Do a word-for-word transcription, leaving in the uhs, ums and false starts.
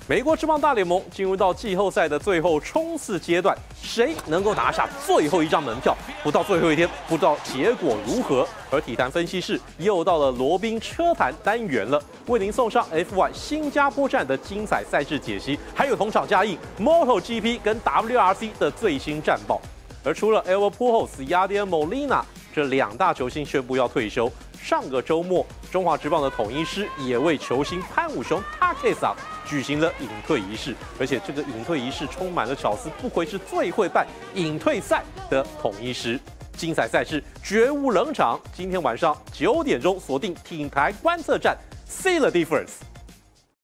美国职棒大联盟进入到季后赛的最后冲刺阶段，谁能够拿下最后一张门票？不到最后一天，不知道结果如何。而体坛分析室又到了罗宾车坛单元了，为您送上 F 一 新加坡站的精彩赛事解析，还有同场加映 MotoGP 跟 W R C 的最新战报。而除了 Albert Pujols、Yadier Molina 这两大球星宣布要退休，上个周末中华职棒的统一师也为球星潘武雄 Takesa 举行了隐退仪式，而且这个隐退仪式充满了巧思，不愧是最会办隐退赛的统一师。精彩赛事绝无冷场，今天晚上九点钟锁定体坛观测站 ，See the difference。